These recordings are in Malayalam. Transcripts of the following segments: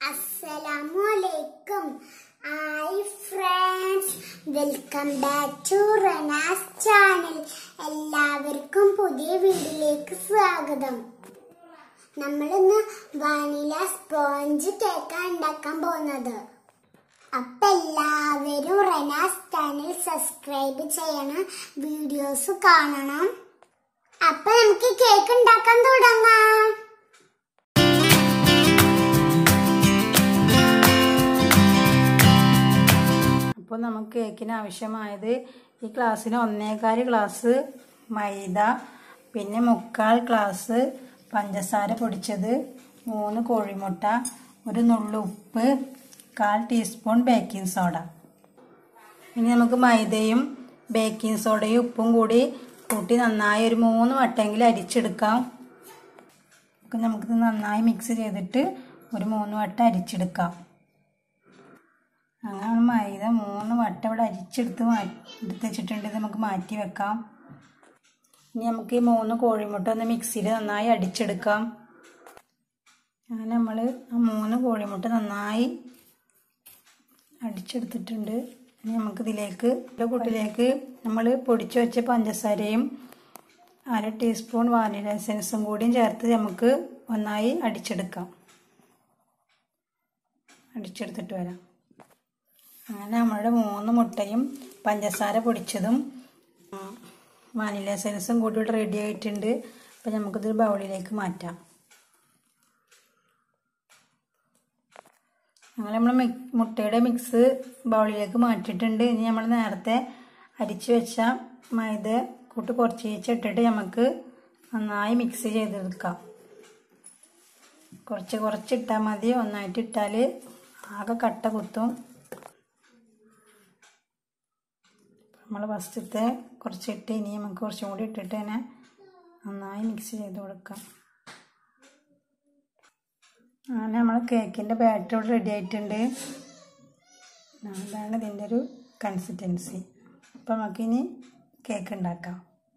Assalamualaikum. Hi friends, welcome back to Ranas channel. എല്ലാവർക്കും പുതിയ വീഡിയോയിലേക്ക് സ്വാഗതം. നമ്മൾ ഇന്ന് വാനില സ്പോഞ്ച് കേക്ക് ഉണ്ടാക്കാൻ പോകുന്നത്. അപ്പോൾ എല്ലാവരും റനാസ് ചാനൽ സബ്സ്ക്രൈബ് ചെയ്യണം, വീഡിയോസ് കാണണം. അപ്പോൾ നമുക്ക് കേക്ക് ഉണ്ടാക്കാൻ തുടങ്ങാം. അപ്പോൾ നമുക്ക് കേക്കിന് ആവശ്യമായത് ഈ ഗ്ലാസ്സിന് 1.25 ഗ്ലാസ് മൈദ, പിന്നെ 3/4 ഗ്ലാസ് പഞ്ചസാര പൊടിച്ചത്, 3 കോഴിമുട്ട, ഒരു നുള്ളു ഉപ്പ്, 1/4 ടീസ്പൂൺ ബേക്കിംഗ് സോഡ. ഇനി നമുക്ക് മൈദയും ബേക്കിംഗ് സോഡയും ഉപ്പും കൂടി കൂട്ടി നന്നായി ഒരു 3 വട്ടമെങ്കിലും അരിച്ചെടുക്കാം. നമുക്കിത് നന്നായി മിക്സ് ചെയ്തിട്ട് ഒരു 3 വട്ടം അരിച്ചെടുക്കാം. അങ്ങനെ മൈദ 3 വട്ടം ഇവിടെ അരിച്ചെടുത്ത് വെച്ചിട്ടുണ്ട്. ഇത് നമുക്ക് മാറ്റി വെക്കാം. ഇനി നമുക്ക് ഈ 3 കോഴിമുട്ട ഒന്ന് മിക്സിയിൽ നന്നായി അടിച്ചെടുക്കാം. അങ്ങനെ നമ്മൾ ആ 3 കോഴിമുട്ട നന്നായി അടിച്ചെടുത്തിട്ടുണ്ട്. ഇനി നമുക്കിതിലേക്ക് കൂട്ടിലേക്ക് നമ്മൾ പൊടിച്ചു വെച്ച പഞ്ചസാരയും 1/2 ടീസ്പൂൺ വാനില എസൻസും കൂടിയും ചേർത്ത് നമുക്ക് ഒന്നായി അടിച്ചെടുത്തിട്ട് വരാം. അങ്ങനെ നമ്മുടെ 3 മുട്ടയും പഞ്ചസാര പൊടിച്ചതും വാനില എസൻസും കൂടി റെഡി ആയിട്ടുണ്ട്. അപ്പോൾ നമുക്കിതൊരു ബൗളിലേക്ക് മാറ്റാം. അങ്ങനെ നമ്മൾ മുട്ടയുടെ മിക്സ് ബൗളിലേക്ക് മാറ്റിയിട്ടുണ്ട്. ഇനി നമ്മൾ നേരത്തെ അരിച്ചു വെച്ച മൈദ കൂട്ട് കുറച്ച് ഇട്ടിട്ട് നമുക്ക് നന്നായി മിക്സ് ചെയ്തെടുക്കാം. കുറച്ചിട്ടാൽ മതി, ഒന്നായിട്ട് ഇട്ടാൽ ആകെ കട്ട കുത്തും. നമ്മൾ ഫസ്റ്റത്തെ കുറച്ചിട്ട് ഇനി നമുക്ക് കുറച്ചും കൂടി ഇട്ടിട്ട് തന്നെ നന്നായി മിക്സ് ചെയ്ത് കൊടുക്കാം. അങ്ങനെ നമ്മൾ കേക്കിൻ്റെ ബാറ്റർ റെഡി ആയിട്ടുണ്ട്. അതാണ് ഇതിൻ്റെ ഒരു കൺസിസ്റ്റൻസി. അപ്പോൾ നമുക്കിനി കേക്ക് ഉണ്ടാക്കാം.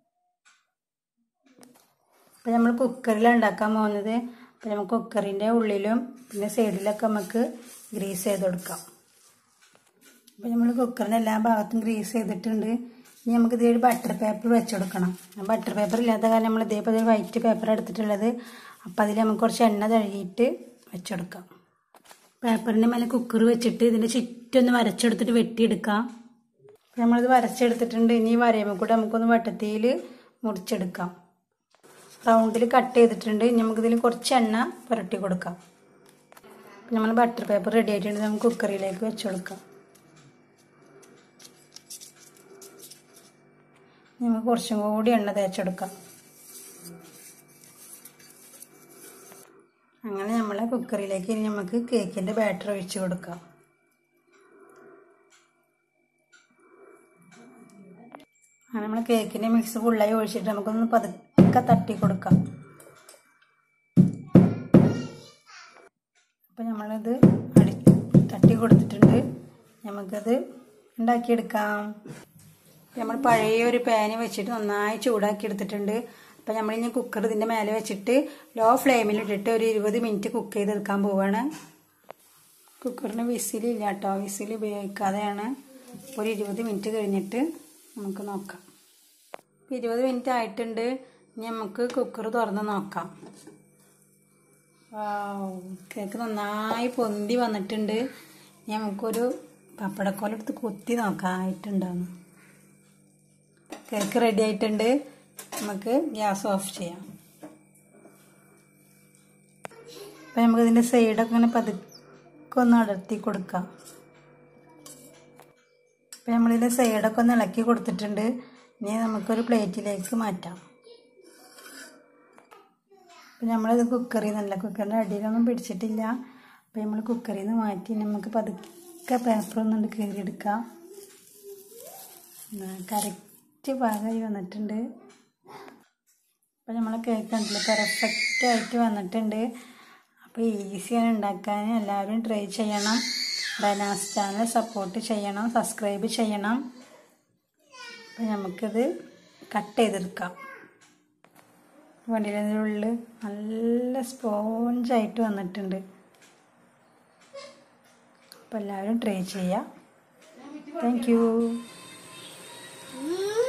അപ്പോൾ നമ്മൾ കുക്കറിലാണ് ഉണ്ടാക്കാൻ പോകുന്നത്. അപ്പോൾ നമുക്ക് കുക്കറിൻ്റെ ഉള്ളിലും പിന്നെ സൈഡിലൊക്കെ നമുക്ക് ഗ്രീസ് ചെയ്ത് കൊടുക്കാം. അപ്പോൾ നമ്മൾ കുക്കറിൻ്റെ എല്ലാ ഭാഗത്തും ഗ്രീസ് ചെയ്തിട്ടുണ്ട്. ഇനി നമുക്ക് ഇതിലൊരു ബട്ടർ പേപ്പർ വെച്ച് കൊടുക്കണം. ബട്ടർ പേപ്പർ ഇല്ലാത്ത കാരണം നമ്മൾ ഇതേപോലെ ഒരു വൈറ്റ് പേപ്പർ എടുത്തിട്ടുള്ളത്. അപ്പോൾ അതിൽ നമുക്ക് കുറച്ച് എണ്ണ തഴുകിയിട്ട് വെച്ചെടുക്കാം. പേപ്പറിൻ്റെ മേലെ കുക്കർ വെച്ചിട്ട് ഇതിൻ്റെ ചുറ്റൊന്ന് വരച്ചെടുത്തിട്ട് വെട്ടിയെടുക്കാം. അപ്പോൾ നമ്മളിത് വരച്ചെടുത്തിട്ടുണ്ട്. ഇനി വരയുമ്പോൾ കൂടെ നമുക്കൊന്ന് വട്ടത്തിൽ മുറിച്ചെടുക്കാം. റൗണ്ടിൽ കട്ട് ചെയ്തിട്ടുണ്ട്. ഇനി നമുക്കിതിൽ കുറച്ച് എണ്ണ പുരട്ടി കൊടുക്കാം. അപ്പോൾ നമ്മൾ ബട്ടർ പേപ്പർ റെഡി ആയിട്ടുണ്ട്. നമുക്ക് കുക്കറിലേക്ക് വെച്ച് കൊടുക്കാം. നമുക്ക് കുറച്ചും കൂടി എണ്ണ തേച്ചെടുക്കാം. അങ്ങനെ നമ്മളെ കുക്കറിലേക്ക് ഇനി നമുക്ക് കേക്കിൻ്റെ ബാറ്റർ ഒഴിച്ച് കൊടുക്കാം. അങ്ങനെ നമ്മൾ കേക്കിൻ്റെ മിക്സ് ഫുള്ളായി ഒഴിച്ചിട്ട് നമുക്കൊന്ന് പതുക്കെ തട്ടി കൊടുക്കാം. അപ്പം നമ്മളിത് തട്ടി കൊടുത്തിട്ടുണ്ട്. നമുക്കത് ഉണ്ടാക്കിയെടുക്കാം. നമ്മൾ പഴയ ഒരു പാന് വെച്ചിട്ട് നന്നായി ചൂടാക്കി എടുത്തിട്ടുണ്ട്. അപ്പം നമ്മളിനി കുക്കർ ഇതിൻ്റെ മേലെ വെച്ചിട്ട് ലോ ഫ്ലെയിമിലിട്ടിട്ട് ഒരു 20 മിനിറ്റ് കുക്ക് ചെയ്തെടുക്കാൻ പോവുകയാണ്. കുക്കറിന് വിസിലില്ല കേട്ടോ, വിസിൽ ഉപയോഗിക്കാതെയാണ്. ഒരു 20 മിനിറ്റ് കഴിഞ്ഞിട്ട് നമുക്ക് നോക്കാം. 20 മിനിറ്റ് ആയിട്ടുണ്ട്. ഇനി നമുക്ക് കുക്കർ തുറന്ന് നോക്കാം. കേക്ക് നന്നായി പൊന്തി വന്നിട്ടുണ്ട്. ഇനി നമുക്കൊരു പപ്പടക്കോലെടുത്ത് കുത്തി നോക്കാം ആയിട്ടുണ്ടാകുന്നു. കേക്ക് റെഡി ആയിട്ടുണ്ട്. നമുക്ക് ഗ്യാസ് ഓഫ് ചെയ്യാം. അപ്പം നമുക്കിതിൻ്റെ സൈഡൊക്കെ ഇങ്ങനെ പതുക്കെ ഒന്ന് അടർത്തി കൊടുക്കാം. അപ്പം നമ്മളിതിൻ്റെ സൈഡൊക്കെ ഒന്ന് ഇളക്കി കൊടുത്തിട്ടുണ്ട്. ഇനി നമുക്കൊരു പ്ലേറ്റിലേക്ക് മാറ്റാം. അപ്പം നമ്മളിത് കുക്കറിൽ നിന്നല്ല, കുക്കറിൻ്റെ അടിയിലൊന്നും പിടിച്ചിട്ടില്ല. അപ്പം നമ്മൾ കുക്കറിൽ നിന്ന് മാറ്റി നമുക്ക് പതുക്കെ പേപ്പറൊന്നുകൊണ്ട് കീറിയെടുക്കാം. കറക്റ്റ് പാകമായി വന്നിട്ടുണ്ട്. അപ്പോൾ നമ്മളെ കേക്ക് കണ്ടില്ല, പെർഫെക്റ്റായിട്ട് വന്നിട്ടുണ്ട്. അപ്പോൾ ഈസിയാണ് ഉണ്ടാക്കാൻ. എല്ലാവരും ട്രൈ ചെയ്യണം. റനാസ് ചാനൽ സപ്പോർട്ട് ചെയ്യണം, സബ്സ്ക്രൈബ് ചെയ്യണം. അപ്പോൾ നമുക്കിത് കട്ട് ചെയ്തെടുക്കാം. വണ്ടിയുടെ ഉള്ളിൽ നല്ല സ്പോഞ്ചായിട്ട് വന്നിട്ടുണ്ട്. അപ്പോൾ എല്ലാവരും ട്രൈ ചെയ്യുക. Thank U.